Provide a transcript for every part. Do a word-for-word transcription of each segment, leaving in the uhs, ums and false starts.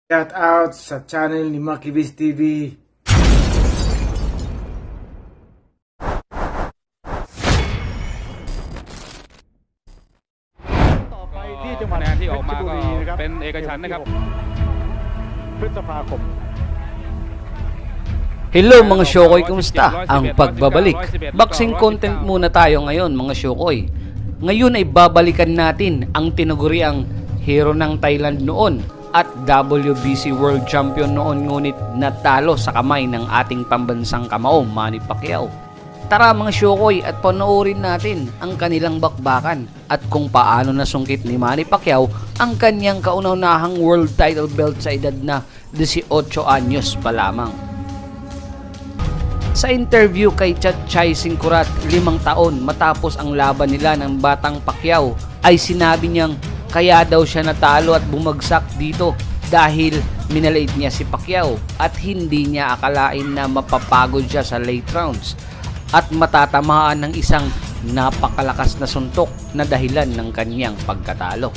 Shout out sa channel ni Makibiz T V. คะแนนที่ออกมาก็เป็นเอกฉันท์นะครับพฤษภาคม Hello mga Shokoy, kumusta? Ang pagbabalik. Boxing content muna tayo ngayon mga Shokoy. Ngayon ay babalikan natin ang tinaguriang hero ng Thailand noon at W B C World Champion noon, ngunit natalo sa kamay ng ating pambansang kamao, Manny Pacquiao. Tara mga Shokoy at panoorin natin ang kanilang bakbakan at kung paano nasungkit ni Manny Pacquiao ang kanyang kauna-unahang world title belt sa edad na eighteen anyos pa lamang. Sa interview kay Chatchay Singkurat, limang taon matapos ang laban nila ng batang Pacquiao, ay sinabi niyang kaya daw siya natalo at bumagsak dito dahil minalait niya si Pacquiao at hindi niya akalain na mapapagod siya sa late rounds at matatamaan ng isang napakalakas na suntok na dahilan ng kanyang pagkatalo.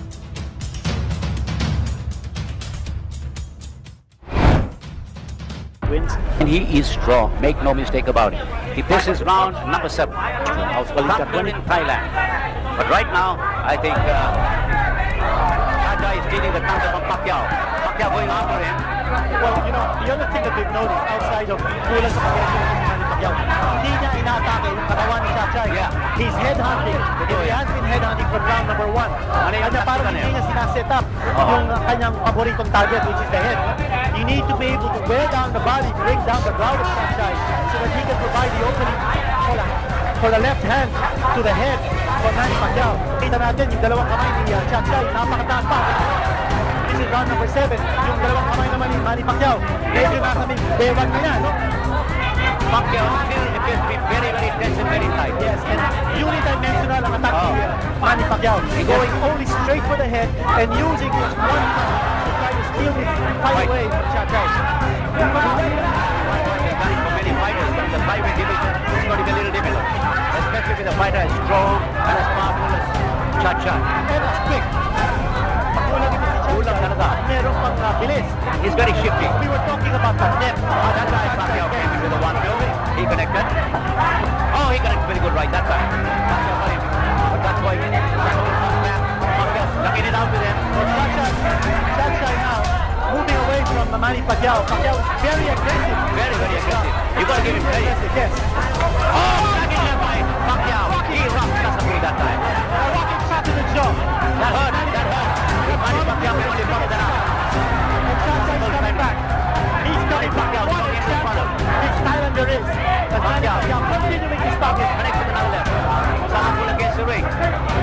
Wins, and he is strong, make no mistake about it. This is round number seven. Well, he's got one in Thailand. But right now, I think uh, Chatchay is dealing the counter from Pacquiao. Pacquiao going after him. Well, you know, the other thing that we've noticed outside of kulang sa pag-reaction ni Manny Pacquiao, hindi niya inaatake yung katawan ni Chatchay. Yeah. He's headhunting. He has been headhunting from round number one. Kanya parang hindi niya sinaset up yung uh, kanyang paboritong target, which is the head. You need to be able to wear down the body, bring down the ground of Chatchay so that he can provide the opening for the left hand to the head for Manny Pacquiao. Kita natin yung dalawang kamay ni uh, Chatchay, napakataas pa. This is round number seven. Yung dalawang kamay naman ni Manny Pacquiao, medyo nasa may bewang niya, no? Pacquiao still appears to be very, very tense and very tight. Yes, and unidimensional ang attack ni uh, Manny Pacquiao. Going only straight for the head and using his one hand to try to steal this fight away from Chatchay. He's done it for many fighters, but the flyweight division is going to be a little difficult, especially with a fighter as strong and as powerful as Chatchay. And as quick. Pagkulang ito si Kulang Chatchay, talaga. merong pang uh, bilis. He's very shifty. We were talking about the depth. Oh, that time Pacquiao came in with the one bill. He connected. Oh, he connected very good right that time. Pacquiao got him. But that's why he Pacquiao locking it out with him. But Chatchay, Chatchay now moving away from uh, Manny Pacquiao. Pacquiao is very aggressive. Very, very aggressive. You got to give him credit. Yes. Oh, backing left by Pacquiao. He rocked Casamigos that time. A rocking shot to the jaw. That hurt. That hurt. Manny Pacquiao can only block it out. And Chatchay is coming back. He's coming back. What a chance this Thailander is. But Manny Pacquiao continuing to stop him. Connects with another left. Samapul against the ring.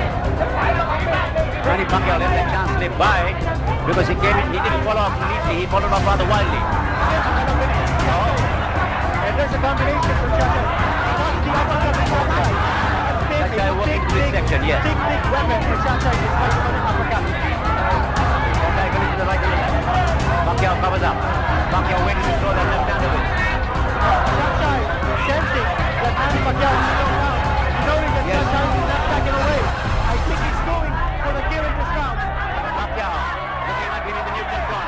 Manny Pacquiao let the chance slip by because he came in, he didn't follow up neatly, he followed up rather wildly. And there's a combination for Chatchay. What's the upper hand of Chatchay? Chatchay working to his section, yes. Big, big weapon for Chatchay is fighting on an uppercut. Chatchay going to the right and the left. Pacquiao covers up. Pacquiao waiting to throw that left hand away. Chatchay sensing that Manny Pacquiao is slowed down. Knowing that Yes. Chatchay is not backing away. I think he's going for the kill in this round. Pacquiao looking like he needs a new control.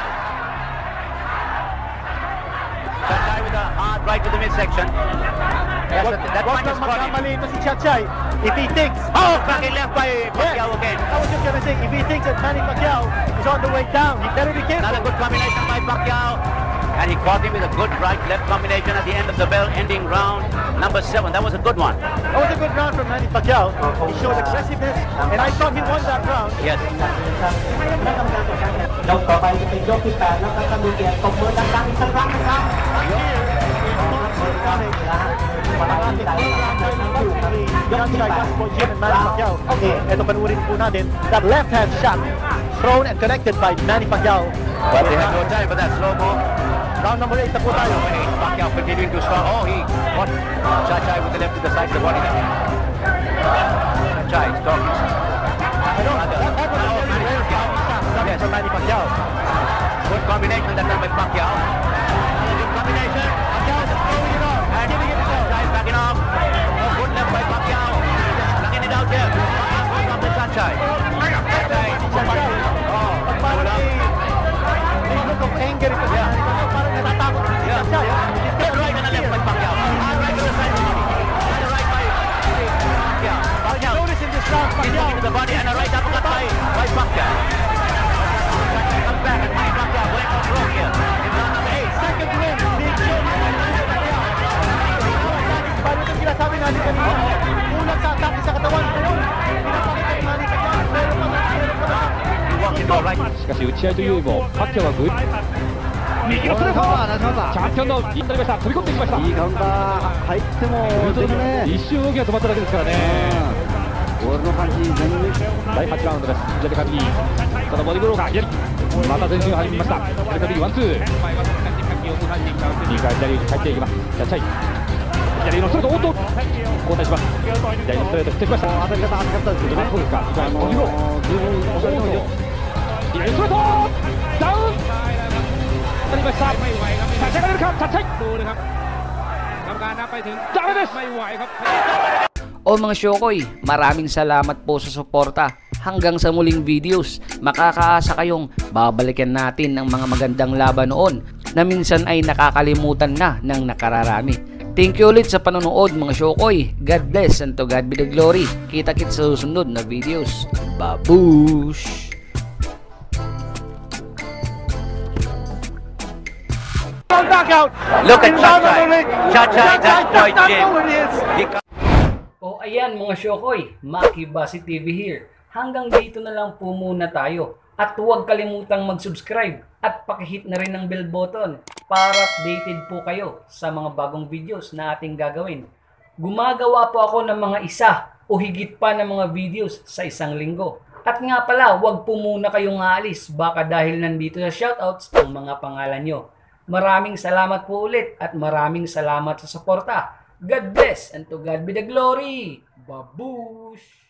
Chatchay with a hard right to the midsection. That's Wag a, that wag punch lang has caught him. magkamali ito si Chatchay. If he thinks, Oh, backing left by Pacquiao yes, again. I was just gonna say, if he thinks that Manny Pacquiao is on the way down, he better be careful. Another good combination by Pacquiao. And he caught him with a good right-left combination at the end of the bell, ending round number seven. That was a good one. That was a good round from Manny Pacquiao. He showed aggressiveness, and I thought he won that round. Yes. ยกต่อไปจะเป็นยกที่แปดแล้วก็จะมีเกียรติตบมือดังๆอีกสักครั้งนะครับ Okay, ito panurin po natin. That left hand shot thrown and connected by Manny Pacquiao. But they had no time for that slow-mo. Round number eight na po tayo. Pacquiao continuing to strong. Oh, he caught Chatchay with the left to the side of the body. Chatchay stopped. Ano? That, that was a very rare shot coming from Manny Pacquiao. Good combination that time by Pacquiao. Good combination. Pacquiao is throwing it off. And giving it to Chatchay, backing off. Oh, good left by Pacquiao. Locking it out there. Pacquiao going after Chatchay. Chatchay. Chatchay. Oh, Pag parang hold up. may, may look the body and a right uppercut by, by Bacca. Comes back and Manny Bacca going for throw here. In round number eight. Second win, being shown. Paano itong sinasabi natin kanina? Kulang sa atake sa katawan. Ngayon, pinapakita ni Manny Pacquiao. Meron pa na, meron pa na. He walked into a right. しかし打ち合いというよりもパッキャオはグッ右のストレートチャンピオンのインになりました。飛び込んでいきました。 いいカウンター入ってもでもね一瞬動きが止まっただけですからね。 ボールの感じ全然だいはちラウンドです。左か右ただボディブローが左また前進が始めました。左か右ワンツー右から左に入っていきます。やっちゃい左のストレートおっと交代します。左のストレート振ってきました。 当たり方熱かったですけどね。 そうですか。ボディブロー十分面白いですよ。 左のストレートダウン当たりました。立ち上がれるかタッチดูนะครับกรรมการนับไปถึงダメですไม่ไหวครับ O mga Syokoy, maraming salamat po sa suporta. Hanggang sa muling videos, makakaasa kayong babalikan natin ang mga magandang laban noon na minsan ay nakakalimutan na ng nakararami. Thank you ulit sa panonood mga Syokoy. God bless and to God be the glory. Kita-kits sa susunod na videos. Babush! Knockout. Look at Chacha. Chacha is at point game. He O ayan mga Syokoy, Maki Basi T V here. Hanggang dito na lang po muna tayo. At huwag kalimutang mag-subscribe at pakihit na rin ang bell button para updated po kayo sa mga bagong videos na ating gagawin. Gumagawa po ako ng mga isa o higit pa ng mga videos sa isang linggo. At nga pala, huwag po muna kayong aalis baka dahil nandito sa shoutouts ang mga pangalan nyo. Maraming salamat po ulit at maraming salamat sa suporta. God bless and to God be the glory. Babush!